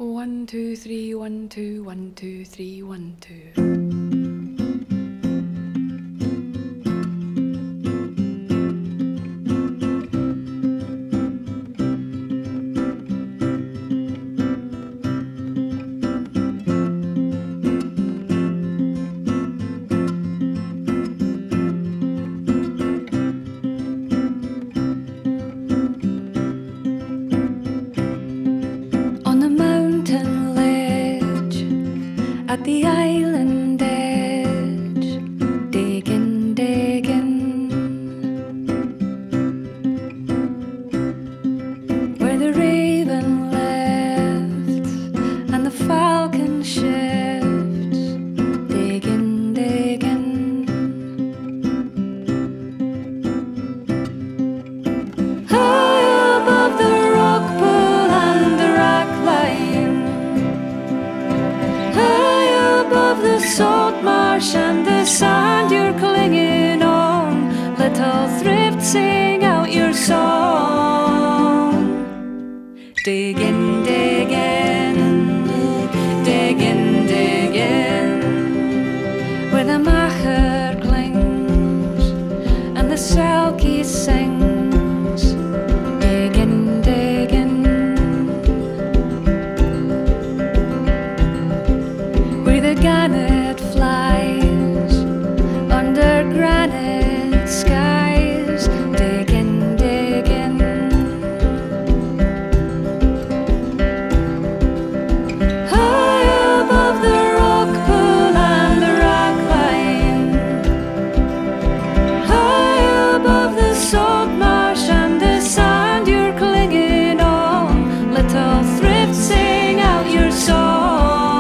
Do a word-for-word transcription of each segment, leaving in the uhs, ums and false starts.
One, two, three, one, two, one, two, three, one, two. At the island edge, digging, digging, where the raven left and the falcon shifts, digging, digging. High above the rock pool and the rock line, above the salt marsh and the sand you're clinging on, little Thrift, sing out your song. Digging, digging, digging, digging, where the macher clings and the selkie sings, digging, digging, the gannet flies under granite skies, digging, digging. High above the rock pool and the rock line, high above the salt marsh and the sand you're clinging on, little Thrift, sing out your song.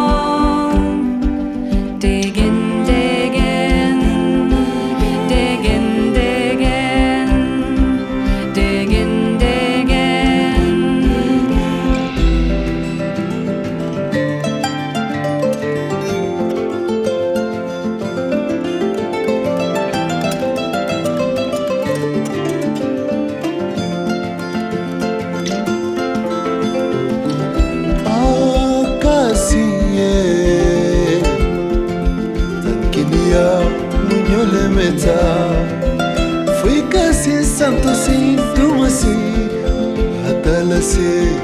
Fui casi santo sin tu masih atalasi.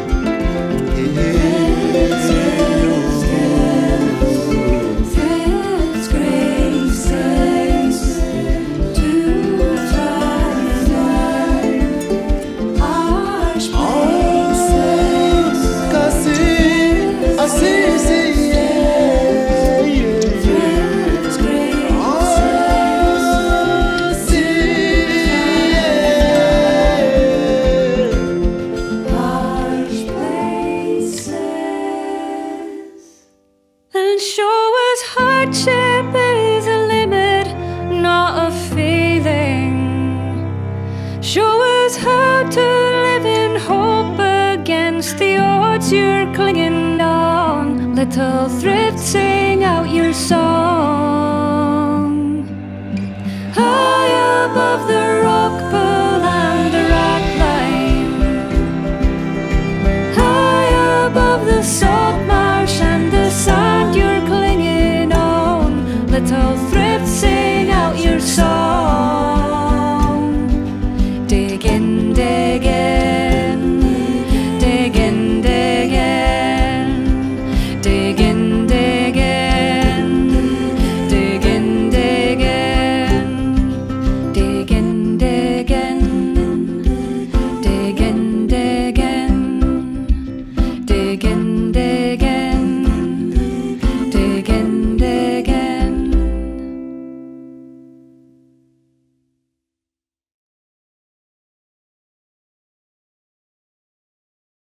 Show us hardship is a limit, not a feeling. Show us how to live in hope against the odds you're clinging on. Little Thrift, sing out your song. High above the rock pool and the rock line, high above the sun.